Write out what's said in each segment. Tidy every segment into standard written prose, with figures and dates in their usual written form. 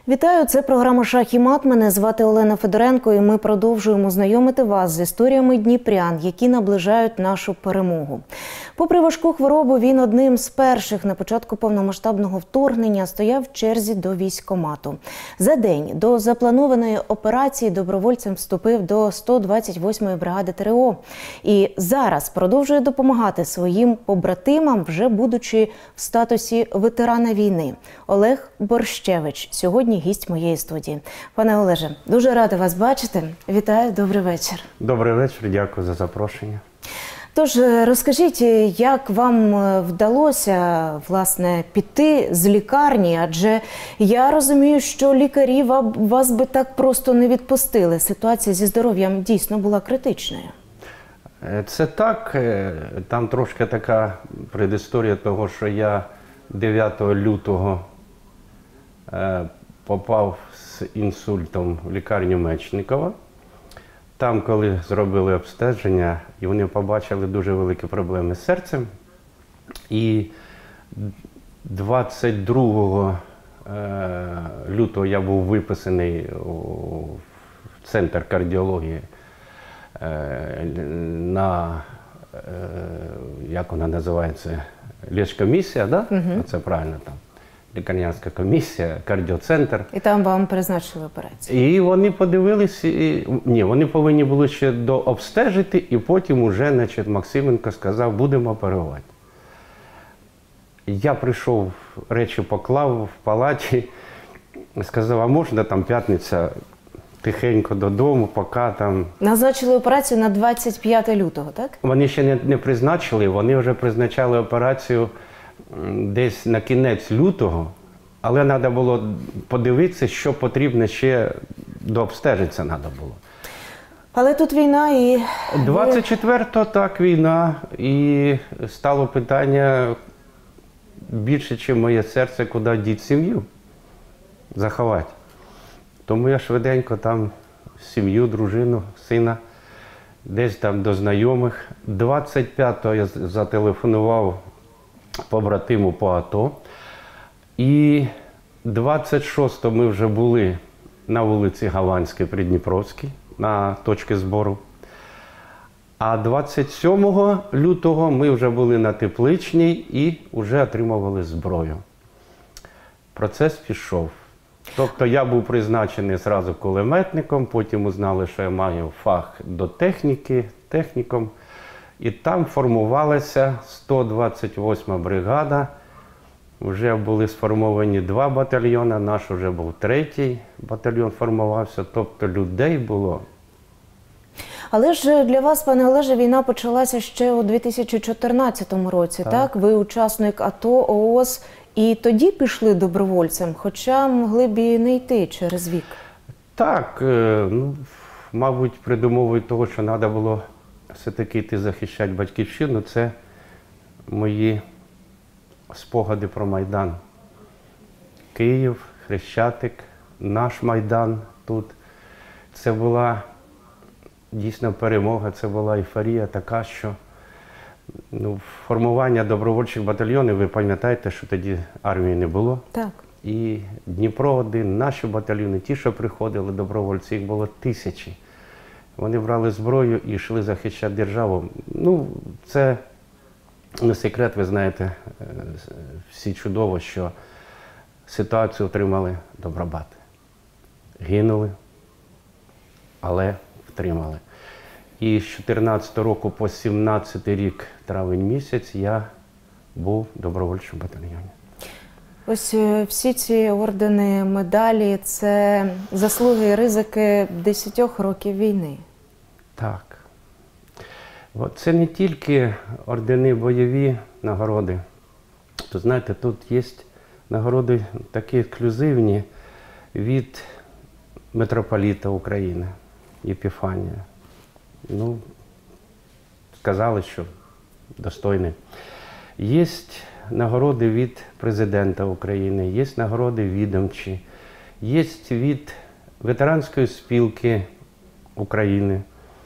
Вітаю, це програма «Шах і мат». Мене звати Олена Федоренко і ми продовжуємо знайомити вас з історіями дніпрян, які наближають нашу перемогу. Попри важку хворобу, він одним з перших на початку повномасштабного вторгнення стояв в черзі до військкомату. За день до запланованої операції добровольцем вступив до 128-ї бригади ТрО. І зараз продовжує допомагати своїм побратимам, вже будучи в статусі ветерана війни. Олег Борщевич сьогодні гість моєї студії. Пане Олеже, дуже рада вас бачити. Вітаю, добрий вечір. Добрий вечір, дякую за запрошення. Тож, розкажіть, як вам вдалося, власне, піти з лікарні? Адже я розумію, що лікарі вас би так просто не відпустили. Ситуація зі здоров'ям дійсно була критичною. Це так. Там трошки така предісторія того, що я 9 лютого попав з інсультом в лікарню Мечникова. Там, коли зробили обстеження, і вони побачили дуже великі проблеми з серцем. І 22 лютого я був виписаний в центр кардіології на, як вона називається, ліккомісія, да? Це правильно там. Лікарнянська комісія, кардіоцентр. І там вам призначили операцію? І вони подивилися, ні, вони повинні були ще дообстежити, і потім уже, значить, Максименко сказав, будемо оперувати. Я прийшов, речі поклав в палаті, сказав, а можна там п'ятниця тихенько додому, поки там... Назначили операцію на 25 лютого, так? Вони ще не призначили, вони вже призначали операцію десь на кінець лютого, але треба було подивитися, що потрібно ще дообстежитися треба було. Але тут війна і... 24-го так, війна, і стало питання більше, ніж моє серце, куди діти сім'ю заховати. Тому я швиденько там сім'ю, дружину, сина, десь там до знайомих. 25-го я зателефонував побратиму по АТО. І 26-го ми вже були на вулиці Гаванській, Придніпровській, на точці збору. А 27 лютого ми вже були на Тепличній і вже отримували зброю. Процес пішов. Тобто я був призначений одразу кулеметником, потім узнали, що я маю фах до техніки, техніком. І там формувалася 128-ма бригада. Вже були сформовані 2 батальйони, наш вже був 3-й батальйон формувався, тобто людей було. Але ж для вас, пане Олеже, війна почалася ще у 2014 році, так? Ви учасник АТО, ООС, і тоді пішли добровольцем, хоча могли б і не йти через вік. Так, ну, мабуть, придумовою того, що треба було все-таки йти захищати батьківщину, це мої спогади про Майдан. Київ, Хрещатик, наш Майдан тут. Це була дійсно перемога, це була ейфорія така, що формування добровольчих батальйонів, ви пам'ятаєте, що тоді армії не було. Так. І Дніпро-1, наші батальйони, ті, що приходили добровольці, їх було тисячі. Вони брали зброю і йшли захищати державу. Ну, це не секрет, ви знаєте, всі чудово, що ситуацію отримали добробати. Гинули, але втримали. І з 14 року по 17 рік, травень місяць, я був в добровольчому батальйоні. Ось всі ці ордени, медалі – це заслуги і ризики 10 років війни. Так. Це не тільки ордени, бойові нагороди. То, знаєте, тут є нагороди такі ексклюзивні від митрополита України, Єпіфанія. Ну, сказали, що достойний. Є нагороди від президента України, є нагороди відомчі, є від ветеранської спілки України.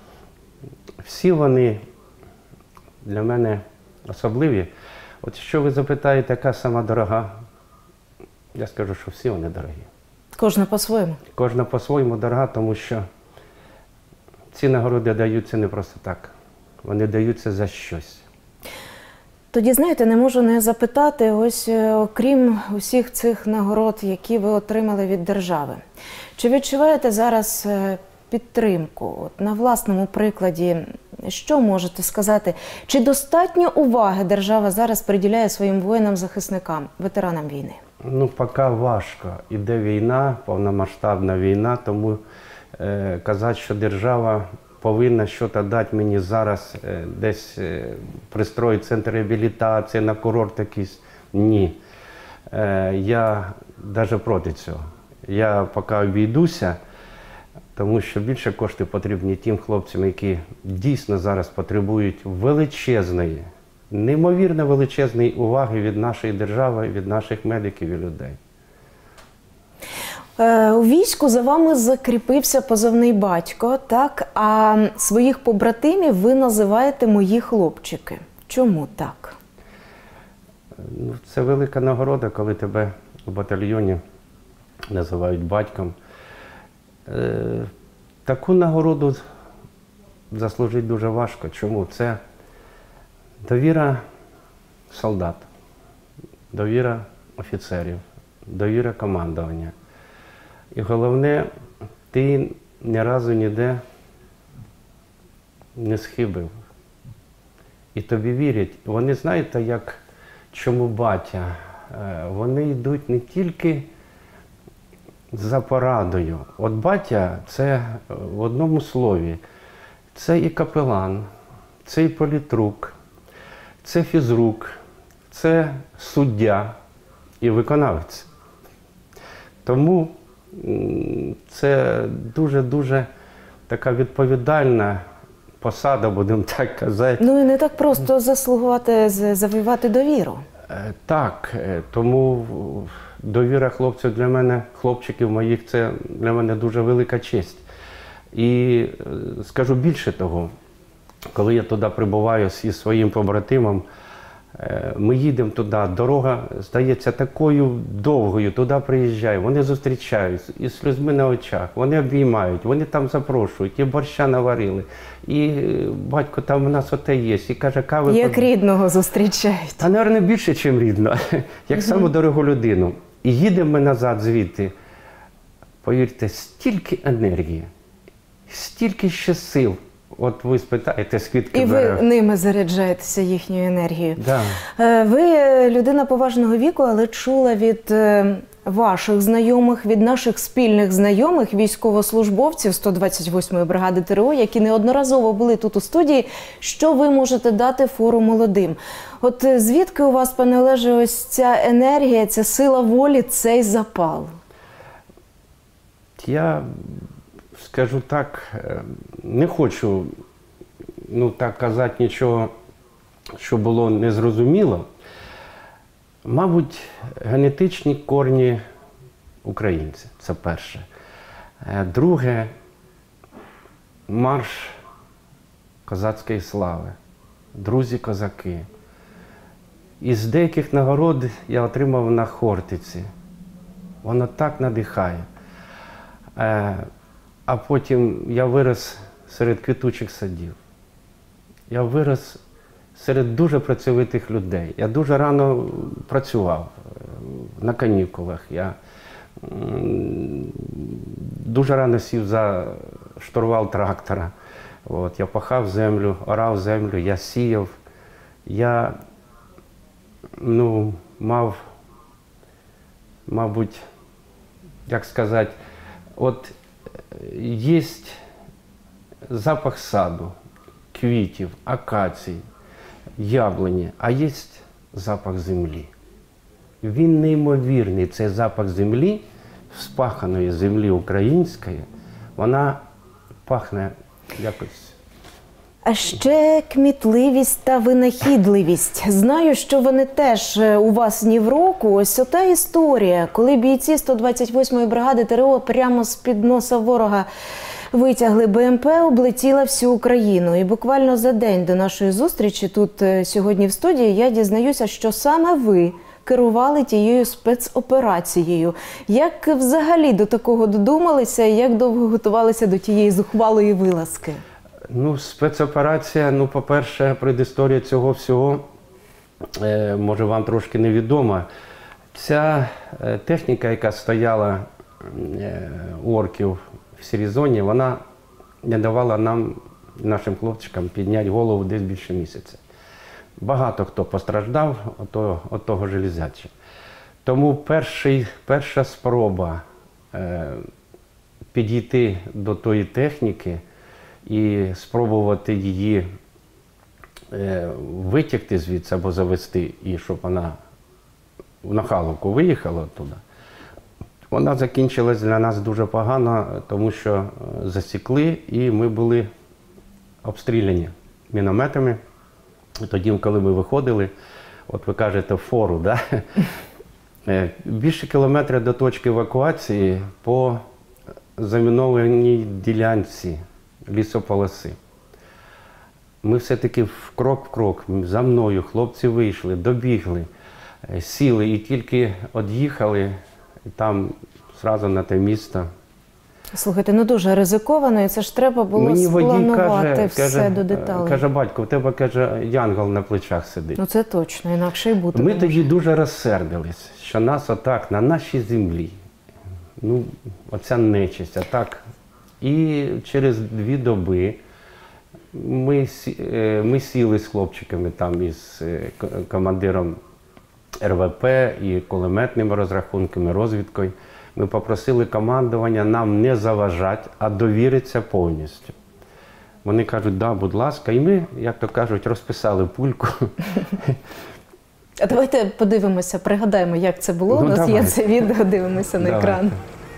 Всі вони для мене особливі. От що ви запитаєте, яка сама дорога, я скажу, що всі вони дорогі. Кожна по-своєму. Кожна по-своєму дорога, тому що ці нагороди даються не просто так. Вони даються за щось. Тоді, знаєте, не можу не запитати, ось окрім усіх цих нагород, які ви отримали від держави, чи відчуваєте зараз підтримку? От на власному прикладі, що можете сказати? Чи достатньо уваги держава зараз приділяє своїм воїнам-захисникам, ветеранам війни? Ну, поки важко. Іде війна, повномасштабна війна, тому казати, що держава повинна щось дати мені зараз, десь пристроїть центр реабілітації, на курорт якийсь. Ні. Я навіть проти цього. Я поки обійдуся, тому що більше коштів потрібні тим хлопцям, які дійсно зараз потребують величезної, неймовірно величезної уваги від нашої держави, від наших медиків і людей. У війську за вами закріпився позивний «Батько», так? А своїх побратимів ви називаєте «мої хлопчики». Чому так? Ну, це велика нагорода, коли тебе в батальйоні називають батьком. Таку нагороду заслужити дуже важко. Чому? Це довіра солдат, довіра офіцерів, довіра командування. І головне, ти ні разу ніде не схибив. І тобі вірять. Вони, знаєте, як чому батя? Вони йдуть не тільки за порадою. От батя – це в одному слові. Це і капелан, це і політрук, це фізрук, це суддя і виконавець. Тому це дуже-дуже така відповідальна посада, будемо так казати. Ну і не так просто заслугувати, завоювати довіру. Так, тому довіра хлопців для мене, хлопчиків моїх, це для мене дуже велика честь. І скажу більше того, коли я туди прибуваю зі своїм побратимом, ми їдемо туди, дорога здається такою довгою, туди приїжджаємо, вони зустрічають із сльозми на очах, вони обіймають, вони там запрошують, і борща наварили, і батько там у нас оте є, і каже, кави... Як рідного зустрічають. Та, мабуть, більше, ніж рідно, як саму дорогу людину. І їдемо ми назад звідти, повірте, стільки енергії, стільки ще сил. От ви спитаєте, звідки бере. І ви ними заряджаєтеся, їхньою енергією. Да. Ви людина поважного віку, але чула від ваших знайомих, від наших спільних знайомих, військовослужбовців 128-ї бригади ТРО, які неодноразово були тут у студії, що ви можете дати фору молодим. От звідки у вас, пане Олеже, ось ця енергія, ця сила волі, цей запал? Я скажу так, не хочу так казати нічого, що було незрозуміло. Мабуть, генетичні корні українця, це перше. Друге, марш козацької слави, друзі-козаки. Із деяких нагород я отримав на Хортиці. Воно так надихає. А потім я вирос серед квітучих садів. Я вирос серед дуже працьовитих людей. Я дуже рано працював на канікулах. Я дуже рано сів за штурвал трактора. Я пахав землю, орав землю, я сіяв. Я мав, мабуть, як сказати, от є запах саду, квітів, акацій, яблуні, а є запах землі. Він неймовірний, цей запах землі, вспаханої землі української, вона пахне якось. А ще кмітливість та винахідливість. Знаю, що вони теж у вас ні в року. Ось ота історія, коли бійці 128-ї бригади ТРО прямо з-під носа ворога витягли БМП, облетіла всю Україну. І буквально за день до нашої зустрічі тут сьогодні в студії я дізнаюся, що саме ви керували тією спецоперацією. Як взагалі до такого додумалися і як довго готувалися до тієї зухвалої вилазки? Ну, спецоперація, по-перше, предісторія цього всього, може, вам трошки невідома. Ця техніка, яка стояла у орків в сірій зоні, вона не давала нам, нашим хлопчикам, підняти голову десь більше місяця. Багато хто постраждав від того железяча. Тому перша спроба підійти до тої техніки і спробувати її витягти звідси або завести, і щоб вона в Нахаловку виїхала туди, вона закінчилась для нас дуже погано, тому що засікли і ми були обстріляні мінометами. Тоді, коли ми виходили, от ви кажете, фору, да? Більше кілометра до точки евакуації по замінованій ділянці лісополоси. Ми все-таки крок в крок, за мною, хлопці вийшли, добігли, сіли і тільки од'їхали там одразу на те місто. Слухайте, ну дуже ризиковано, і це ж треба було спланувати все до деталей. Каже, батько, в тебе, каже, янгол на плечах сидить. Ну це точно, інакше й бути. Ми тоді дуже розсердились, що нас отак, на нашій землі, ну, оця нечисть, отак. І через 2 доби ми сіли з хлопчиками, там із командиром РВП і кулеметними розрахунками, розвідкою. Ми попросили командування нам не заважати, а довіритися повністю. Вони кажуть, да, будь ласка. І ми, як то кажуть, розписали пульку. А давайте подивимося, пригадаємо, як це було. У нас є це відео, дивимося на екран.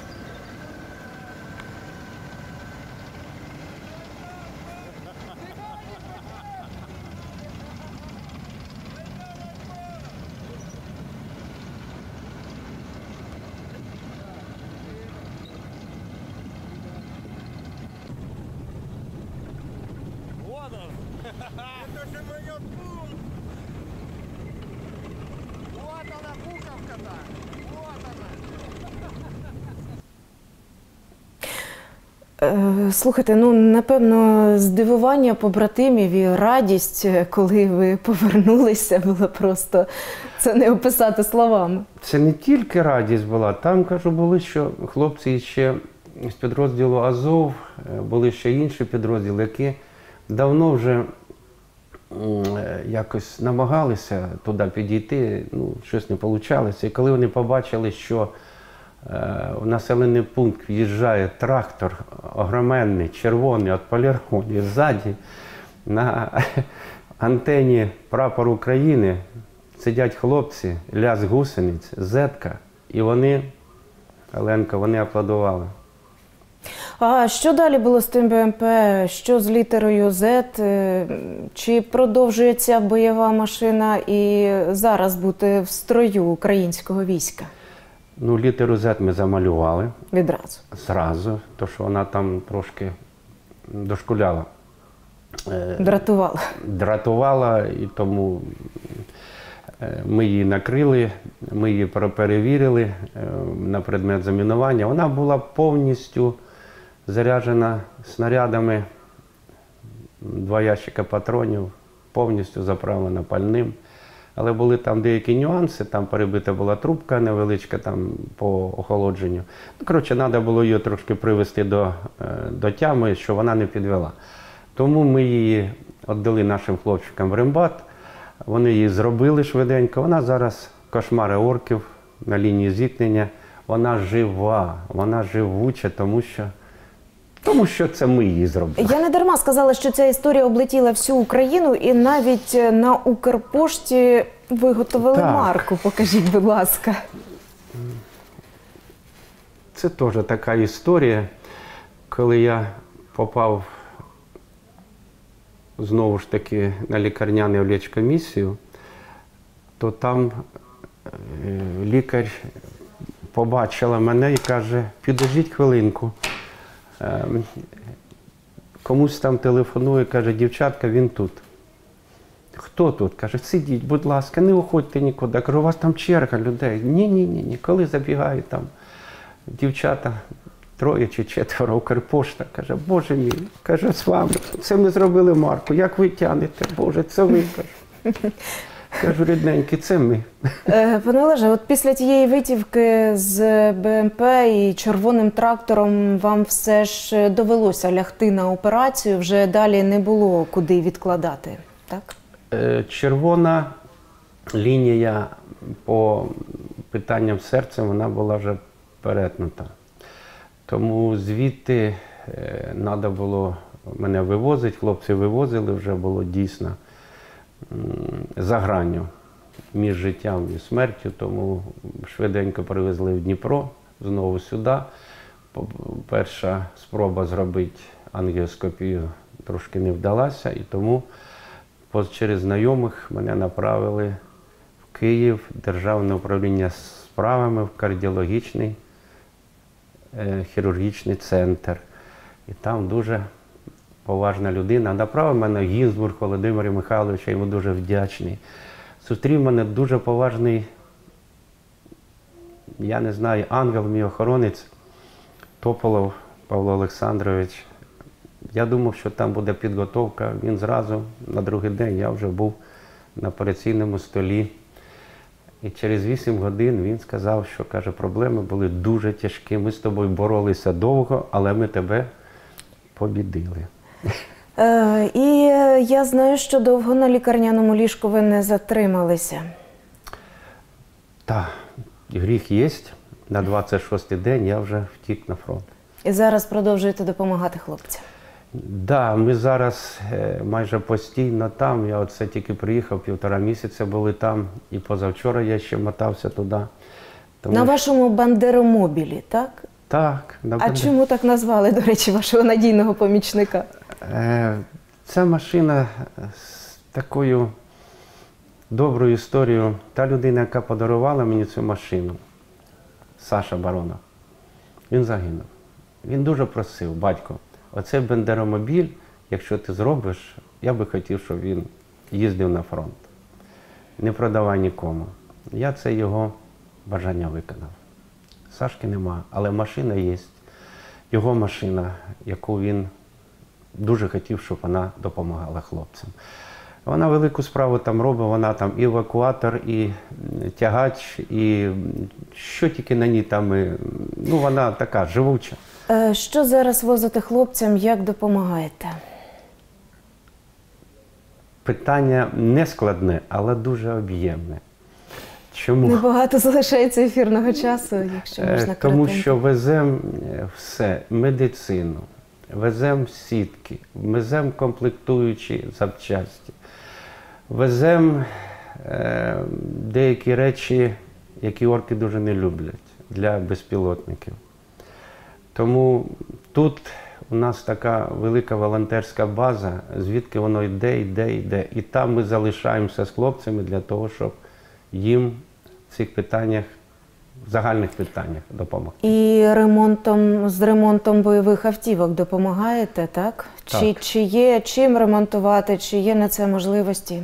Это же военный пункт! Вот она, буковка-то! Вот она! Слухайте, ну, напевно, здивування побратимів і радість, коли ви повернулися, було просто, це не описати словами. Це не тільки радість була, там, кажу, були, що хлопці ще з підрозділу Азов, були ще інші підрозділи, які давно вже якось намагалися туди підійти, ну, щось не вийшло. І коли вони побачили, що в населений пункт в'їжджає трактор огроменний, червоний, відполірований, ззаді, на антені прапор України сидять хлопці, лязь гусениць, зетка, і вони, Оленка, вони аплодували. А що далі було з тим БМП? Що з літерою Z? Чи продовжує ця бойова машина і зараз бути в строю українського війська? Ну, літеру Z ми замалювали. Відразу? Зразу, то що вона там трошки дошкуляла. Дратувала? Дратувала, і тому ми її накрили, ми її перевірили на предмет замінування. Вона була повністю заряджена снарядами, 2 ящика патронів, повністю заправлена пальним. Але були там деякі нюанси, там перебита була трубка невеличка там по охолодженню. Ну, коротше, треба було її трошки привести до тями, що вона не підвела. Тому ми її віддали нашим хлопчикам в рембат, вони її зробили швиденько. Вона зараз кошмари орків на лінії зіткнення. Вона жива, вона живуча, тому що це ми її зробили. Я не дарма сказала, що ця історія облетіла всю Україну, і навіть на Укрпошті виготовили марку. Покажіть, будь ласка. Це теж така історія, коли я попав знову ж таки на лікарняну лечкомісію, то там лікар побачила мене і каже, підождіть хвилинку. Комусь там телефонує, каже, дівчатка, він тут. Хто тут? Каже, сидіть, будь ласка, не уходьте нікуди. Я кажу, у вас там черга людей. Ні. Коли забігають там дівчата, 3 чи 4, Укрпошта, каже, Боже мій, каже, з вами, це ми зробили марку, як ви тянете, Боже, це ви, кажу. Кажу, рідненькі, це ми. Пане Олеже, от після тієї витівки з БМП і червоним трактором вам все ж довелося лягти на операцію, вже далі не було куди відкладати, так? Червона лінія по питанням серця, вона була вже перетнута. Тому звідти треба було мене вивозити, хлопці вивозили, вже було дійсно за гранню між життям і смертю, тому швиденько привезли в Дніпро, знову сюди. Перша спроба зробити ангіоскопію трошки не вдалася, і тому через знайомих мене направили в Київ, Державне управління справами, в кардіологічний хірургічний центр. І там дуже поважна людина. Направив мене Гінзбург Володимир Михайлович, я йому дуже вдячний. Зустрів мене дуже поважний, я не знаю, ангел, мій охоронець, Тополов Павло Олександрович. Я думав, що там буде підготовка. Він зразу, на другий день, я вже був на операційному столі. І через 8 годин він сказав, що, каже, проблеми були дуже тяжкі. Ми з тобою боролися довго, але ми тебе побідили. І я знаю, що довго на лікарняному ліжку ви не затрималися. Так, гріх є. На 26-й день я вже втік на фронт. І зараз продовжуєте допомагати хлопцям. Так, ми зараз майже постійно там. Я оце тільки приїхав, 1,5 місяця були там. І позавчора я ще мотався туди. Тому... На вашому бандеромобілі, так? Так. А чому так назвали, до речі, вашого надійного помічника? Ця машина з такою доброю історією. Та людина, яка подарувала мені цю машину, Саша Баронов, він загинув. Він дуже просив, батько, оцей бандеромобіль, якщо ти зробиш, я би хотів, щоб він їздив на фронт. Не продавай нікому. Я це його бажання виконав. Сашки нема, але машина є. Його машина, яку він дуже хотів, щоб вона допомагала хлопцям. Вона велику справу там робить, вона там і евакуатор, і тягач, і що тільки на ній там, ну вона така живуча. Що зараз возите хлопцям, як допомагаєте? Питання не складне, але дуже об'ємне. Чому? Небагато залишається ефірного часу, якщо можна коротенько. Тому що веземо все, медицину, веземо сітки, веземо комплектуючі запчасті, веземо деякі речі, які орки дуже не люблять для безпілотників. Тому тут у нас така велика волонтерська база, звідки воно йде. І там ми залишаємося з хлопцями для того, щоб їм в цих питаннях, в загальних питаннях допомогти. І з ремонтом бойових автівок допомагаєте, так? Так. Чи є чим ремонтувати, чи є на це можливості?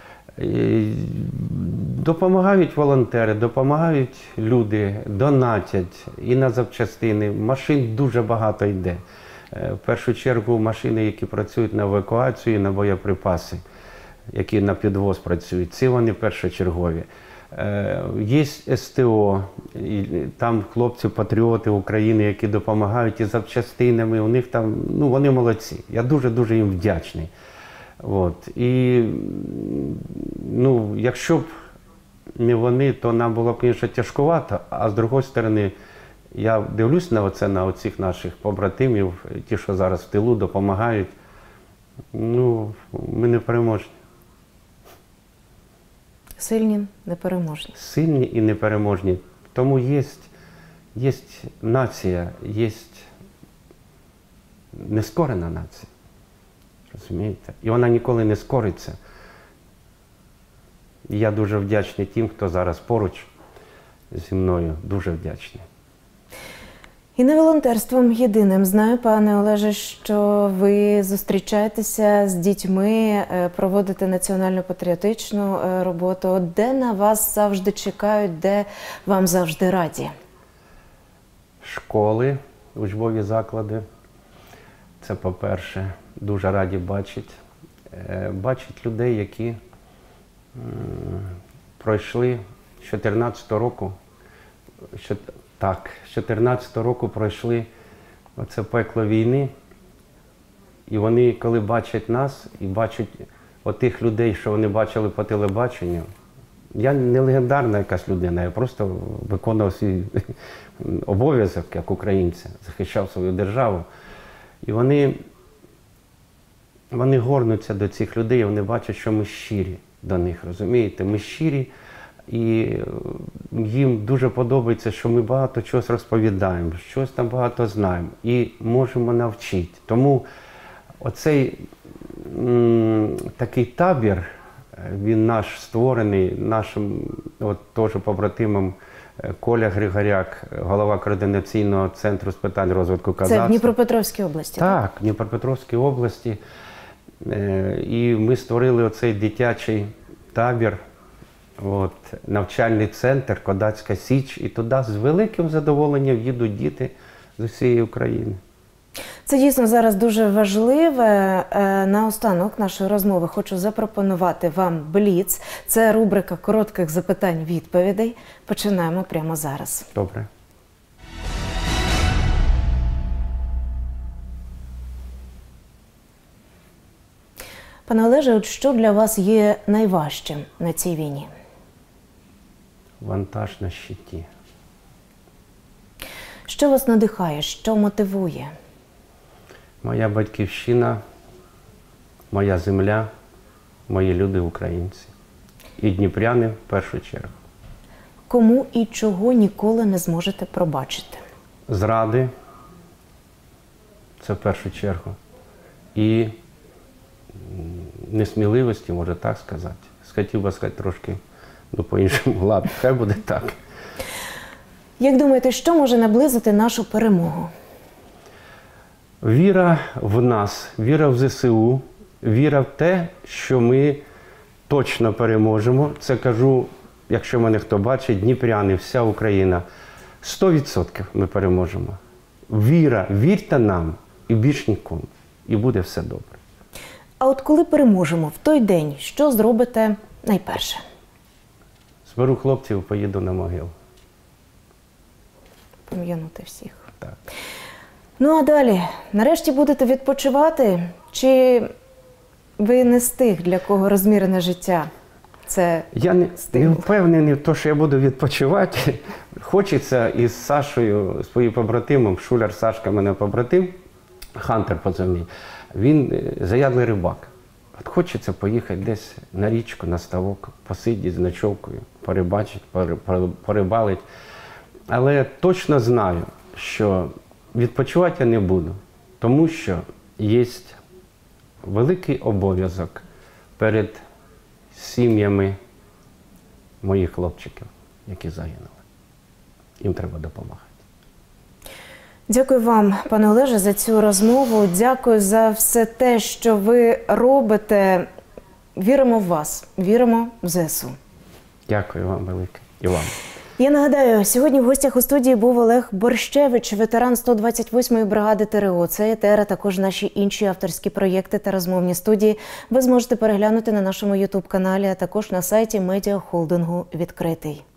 Допомагають волонтери, допомагають люди, донатять і на запчастини. Машин дуже багато йде. В першу чергу машини, які працюють на евакуацію, на боєприпаси, які на підвоз працюють, ці вони першочергові. Є СТО, і там хлопці-патріоти України, які допомагають і запчастинами, у них там, ну вони молодці. Я дуже-дуже їм вдячний. От. І, ну, якщо б не вони, то нам було б, звісно, тяжкувато, а з другої сторони, я дивлюсь на оцих наших побратимів, ті, що зараз в тилу допомагають, ну, ми непереможні. Сильні, непереможні. Сильні і непереможні. Тому є нація, є нескорена нація. Розумієте? І вона ніколи не скориться. І я дуже вдячний тим, хто зараз поруч зі мною. Дуже вдячний. І не волонтерством єдиним. Знаю, пане Олеже, що ви зустрічаєтеся з дітьми, проводите національно-патріотичну роботу. Де на вас завжди чекають, де вам завжди раді? Школи, учбові заклади. Це, по-перше, дуже раді бачити. Бачить людей, які пройшли з 14-го року, з 14-го року пройшли оце пекло війни. І вони, коли бачать нас і бачать отих людей, що вони бачили по телебаченню, я не легендарна якась людина, я просто виконував свій обов'язок як українця, захищав свою державу. І вони горнуться до цих людей, вони бачать, що ми щирі до них, розумієте? Ми щирі, і їм дуже подобається, що ми багато чогось розповідаємо, щось там багато знаємо і можемо навчити. Тому оцей такий табір, він наш створений нашим теж побратимом Коля Григоряк, голова Координаційного центру з питань розвитку козацтва. Це в Дніпропетровській області? Так, в Дніпропетровській області. І ми створили оцей дитячий табір, навчальний центр Козацька Січ. І туди з великим задоволенням їдуть діти з усієї України. Це дійсно зараз дуже важливе. Наостанок нашої розмови хочу запропонувати вам бліц. Це рубрика коротких запитань-відповідей. Починаємо прямо зараз. Добре. Пане Олеже, от що для вас є найважчим на цій війні? Вантаж на щиті. Що вас надихає, що мотивує? Моя батьківщина, моя земля, мої люди українці. І дніпряни в першу чергу. Кому і чого ніколи не зможете пробачити? Зради, це в першу чергу. І несміливості, може так сказати. Хотів би сказати трошки по-іншому. Ладно, хай буде так. Як думаєте, що може наблизити нашу перемогу? Віра в нас, віра в ЗСУ, віра в те, що ми точно переможемо. Це кажу, якщо мене хто бачить, дніпряни, вся Україна. 100% ми переможемо. Віра, вірте нам і більш нікому. І буде все добре. А от коли переможемо, в той день, що зробите найперше? Зберу хлопців, поїду на могилу. Пом'янути всіх. Так. Ну а далі, нарешті будете відпочивати? Чи ви не з тих, для кого розмірене життя? Це я не впевнений в тому, що я буду відпочивати. Хочеться із Сашою, своїм побратимом, Шуляр Сашка, мене побратим, Хантер позивний, він заядлий рибак. От хочеться поїхати десь на річку, на ставок, посидіти з ночовкою, порибачити, порибалити. Але я точно знаю, що відпочивати я не буду, тому що є великий обов'язок перед сім'ями моїх хлопчиків, які загинули. Їм треба допомагати. Дякую вам, пане Олеже, за цю розмову. Дякую за все те, що ви робите. Віримо в вас, віримо в ЗСУ. Дякую вам велике. І вам. Я нагадаю, сьогодні в гостях у студії був Олег Борщевич, ветеран 128-ї бригади ТРО. Це ЕТР, а також наші інші авторські проєкти та розмовні студії ви зможете переглянути на нашому YouTube-каналі, а також на сайті медіахолдингу «Відкритий».